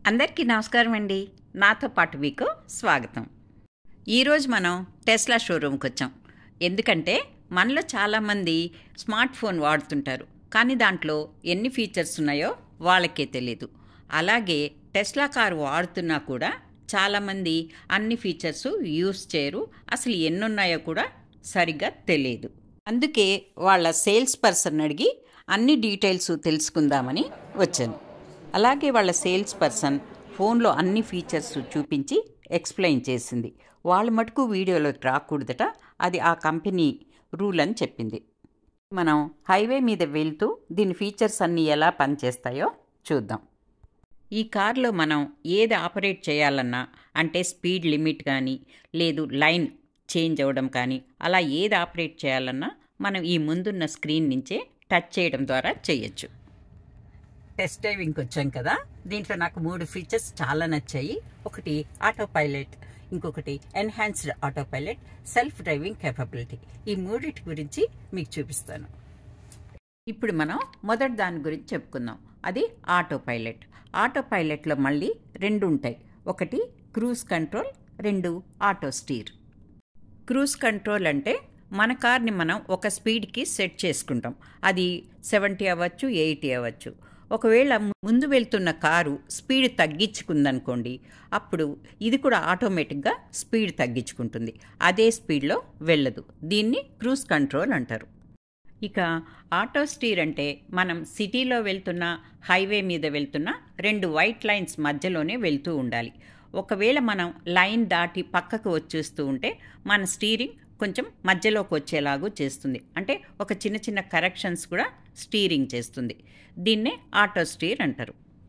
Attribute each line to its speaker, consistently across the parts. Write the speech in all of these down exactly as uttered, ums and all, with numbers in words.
Speaker 1: అందరికీ నమస్కారం అండి. నాతో పాటు మీకు స్వాగతం. ఈరోజు మనం టెస్లా షోరూమ్కి వచ్చాం. ఎందుకంటే మనలో చాలామంది స్మార్ట్ ఫోన్ వాడుతుంటారు, కానీ దాంట్లో ఎన్ని ఫీచర్స్ ఉన్నాయో వాళ్ళకే తెలీదు. అలాగే టెస్లా కారు వాడుతున్నా కూడా చాలామంది అన్ని ఫీచర్స్ యూస్ చేయరు, అసలు ఎన్ని ఉన్నాయో కూడా సరిగ్గా తెలియదు. అందుకే వాళ్ళ సేల్స్ పర్సన్ అడిగి అన్ని డీటెయిల్స్ తెలుసుకుందామని వచ్చాను. అలాగే వాళ్ళ సేల్స్ పర్సన్ ఫోన్లో అన్ని ఫీచర్స్ చూపించి ఎక్స్ప్లెయిన్ చేసింది. వాళ్ళ మటుకు వీడియోలోకి రాకూడదట, అది ఆ కంపెనీ రూల్ అని చెప్పింది. మనం హైవే మీద వెళ్తూ దీని ఫీచర్స్ అన్నీ ఎలా పనిచేస్తాయో చూద్దాం. ఈ కార్లో మనం ఏది ఆపరేట్ చేయాలన్నా, అంటే స్పీడ్ లిమిట్ కానీ లేదు లైన్ చేంజ్ అవ్వడం కానీ, అలా ఏది ఆపరేట్ చేయాలన్నా మనం ఈ ముందున్న స్క్రీన్ నుంచే టచ్ చేయడం ద్వారా చేయొచ్చు. టెస్ట్ డ్రైవింగ్కి వచ్చాం కదా, దీంట్లో నాకు మూడు ఫీచర్స్ చాలా నచ్చాయి. ఒకటి ఆటో పైలట్, ఇంకొకటి enhanced auto pilot, self driving capability. ఈ మూడింటి గురించి మీకు చూపిస్తాను. ఇప్పుడు మనం మొదటి దాని గురించి చెప్పుకుందాం. అది ఆటో పైలట్. ఆటో పైలట్లో మళ్ళీ రెండు ఉంటాయి. ఒకటి క్రూజ్ కంట్రోల్, రెండు ఆటో స్టీర్. క్రూజ్ కంట్రోల్ అంటే మన కార్ని మనం ఒక స్పీడ్కి సెట్ చేసుకుంటాం. అది సెవెంటీ అవ్వచ్చు, ఎయిటీ అవ్వచ్చు. ఒకవేళ ముందు వెళ్తున్న కారు స్పీడ్ తగ్గించుకుందనుకోండి, అప్పుడు ఇది కూడా ఆటోమేటిక్గా స్పీడ్ తగ్గించుకుంటుంది, అదే స్పీడ్లో వెళ్ళదు. దీన్ని క్రూజ్ కంట్రోల్ అంటారు. ఇక ఆటో స్టీర్ అంటే మనం సిటీలో వెళ్తున్న, హైవే మీద వెళ్తున్న రెండు వైట్ లైన్స్ మధ్యలోనే వెళ్తూ ఉండాలి. ఒకవేళ మనం లైన్ దాటి పక్కకు వచ్చేస్తూ ఉంటే మన స్టీరింగ్ కొంచెం మధ్యలోకి వచ్చేలాగూ చేస్తుంది. అంటే ఒక చిన్న చిన్న కరెక్షన్స్ కూడా స్టీరింగ్ చేస్తుంది. దీన్నే ఆటో స్టీర్ అంటారు.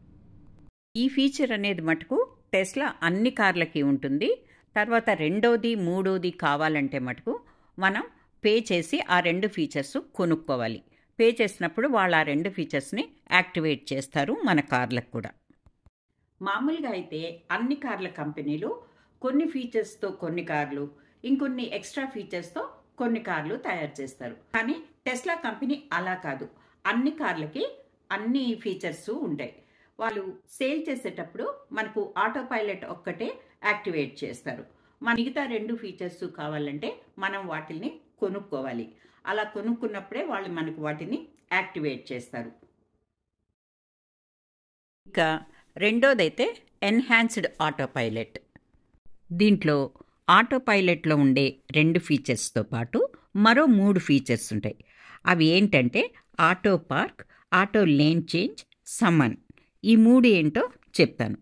Speaker 1: ఈ ఫీచర్ అనేది మటుకు టెస్లా అన్ని కార్లకి ఉంటుంది. తర్వాత రెండోది మూడోది కావాలంటే మటుకు మనం పే చేసి ఆ రెండు ఫీచర్స్ కొనుక్కోవాలి. పే చేసినప్పుడు వాళ్ళు ఆ రెండు ఫీచర్స్ని యాక్టివేట్ చేస్తారు మన కార్లకు కూడా. మామూలుగా అయితే అన్ని కార్ల కంపెనీలు కొన్ని ఫీచర్స్తో కొన్ని కార్లు, ఇంకొన్ని ఎక్స్ట్రా ఫీచర్స్తో కొన్ని కార్లు తయారు చేస్తారు. కానీ టెస్లా కంపెనీ అలా కాదు, అన్ని కార్లకి అన్ని ఫీచర్స్ ఉంటాయి. వాళ్ళు సేల్ చేసేటప్పుడు మనకు ఆటో పైలట్ ఒక్కటే యాక్టివేట్ చేస్తారు. మన మిగతా రెండు ఫీచర్స్ కావాలంటే మనం వాటిని కొనుక్కోవాలి. అలా కొనుక్కున్నప్పుడే వాళ్ళు మనకు వాటిని యాక్టివేట్ చేస్తారు. ఇక రెండోదైతే ఎన్హాన్స్డ్ ఆటో పైలట్. దీంట్లో ఆటో పైలట్లో ఉండే రెండు ఫీచర్స్తో పాటు మరో మూడు ఫీచర్స్ ఉంటాయి. అవి ఏంటంటే auto park, auto lane change, summon. ఈ మూడు ఏంటో చెప్తాను.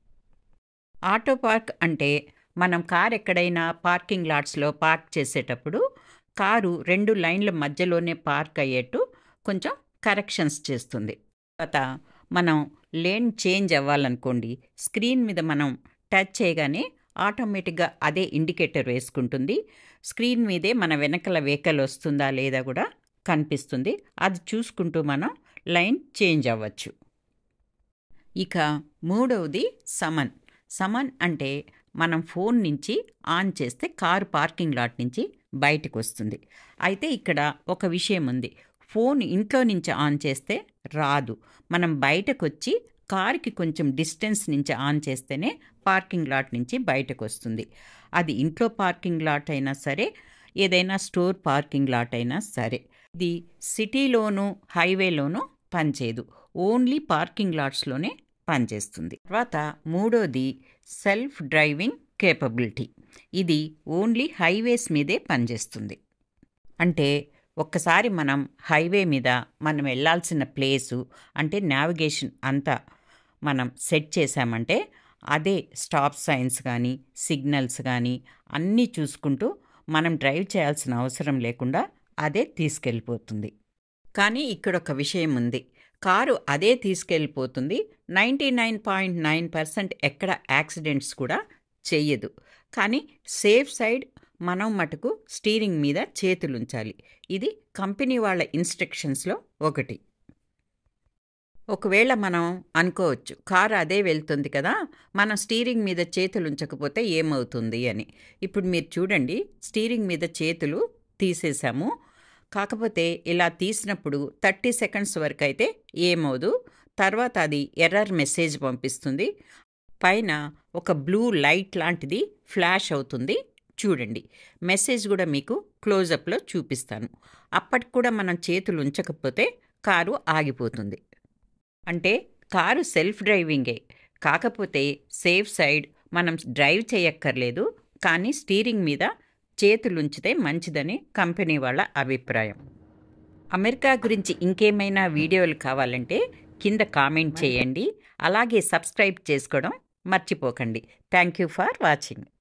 Speaker 1: ఆటో పార్క్ అంటే మనం కార్ ఎక్కడైనా పార్కింగ్ లాట్స్లో పార్క్ చేసేటప్పుడు కారు రెండు లైన్ల మధ్యలోనే పార్క్ అయ్యేట్టు కొంచెం కరెక్షన్స్ చేస్తుంది. తర్వాత మనం లేన్ చేంజ్ అవ్వాలనుకోండి, స్క్రీన్ మీద మనం టచ్ చేయగానే ఆటోమేటిక్గా అదే ఇండికేటర్ వేసుకుంటుంది. స్క్రీన్ మీదే మన వెనకల వెహికల్ వస్తుందా లేదా కూడా కనిపిస్తుంది. అది చూసుకుంటూ మనం లైన్ చేంజ్ అవ్వచ్చు. ఇక మూడవది సమన్. సమన్ అంటే మనం ఫోన్ నుంచి ఆన్ చేస్తే కారు పార్కింగ్ లాట్ నుంచి బయటకు వస్తుంది. అయితే ఇక్కడ ఒక విషయం ఉంది, ఫోన్ ఇంట్లో నుంచి ఆన్ చేస్తే రాదు. మనం బయటకు వచ్చి కారుకి కొంచెం డిస్టెన్స్ నుంచి ఆన్ చేస్తేనే పార్కింగ్ లాట్ నుంచి బయటకు వస్తుంది. అది ఇంట్లో పార్కింగ్ లాట్ అయినా సరే, ఏదైనా స్టోర్ పార్కింగ్ లాట్ అయినా సరే. ఇది సిటీలోనూ హైవేలోనూ పనిచేయదు, ఓన్లీ పార్కింగ్ లాట్స్లోనే పనిచేస్తుంది. తర్వాత మూడోది సెల్ఫ్ డ్రైవింగ్ కేపబిలిటీ. ఇది ఓన్లీ హైవేస్ మీదే పనిచేస్తుంది. అంటే ఒక్కసారి మనం హైవే మీద మనం వెళ్ళాల్సిన ప్లేసు, అంటే నావిగేషన్ అంతా మనం సెట్ చేసామంటే అదే స్టాప్ సైన్స్ కానీ సిగ్నల్స్ కానీ అన్నీ చూసుకుంటూ మనం డ్రైవ్ చేయాల్సిన అవసరం లేకుండా అదే తీసుకెళ్ళిపోతుంది. కానీ ఇక్కడ ఒక విషయం ఉంది, కారు అదే తీసుకెళ్ళిపోతుంది, ninety nine point nine percent ఎక్కడ యాక్సిడెంట్స్ కూడా చెయ్యదు. కానీ సేఫ్ సైడ్ మనం మటుకు స్టీరింగ్ మీద చేతులు ఉంచాలి. ఇది కంపెనీ వాళ్ళ ఇన్స్ట్రక్షన్స్లో ఒకటి. ఒకవేళ మనం అనుకోవచ్చు, కారు అదే వెళ్తుంది కదా, మనం స్టీరింగ్ మీద చేతులు ఉంచకపోతే ఏమవుతుంది అని. ఇప్పుడు మీరు చూడండి, స్టీరింగ్ మీద చేతులు తీసేసాము. కాకపోతే ఇలా తీసినప్పుడు థర్టీ సెకండ్స్ వరకు అయితే ఏమవుదు, తర్వాత అది ఎర్రర్ మెసేజ్ పంపిస్తుంది. పైన ఒక బ్లూ లైట్ లాంటిది ఫ్లాష్ అవుతుంది. చూడండి, మెసేజ్ కూడా మీకు క్లోజప్లో చూపిస్తాను. అప్పటికి కూడా మనం చేతులు ఉంచకపోతే కారు ఆగిపోతుంది. అంటే కారు సెల్ఫ్ డ్రైవింగే, కాకపోతే సేఫ్ సైడ్ మనం డ్రైవ్ చేయక్కర్లేదు, కానీ స్టీరింగ్ మీద చేతులు ఉంచితే మంచిదని కంపెనీ వాళ్ళ అభిప్రాయం. అమెరికా గురించి ఇంకేమైనా వీడియోలు కావాలంటే కింద కామెంట్ చేయండి. అలాగే సబ్స్క్రైబ్ చేసుకోవడం మర్చిపోకండి. Thank you for watching.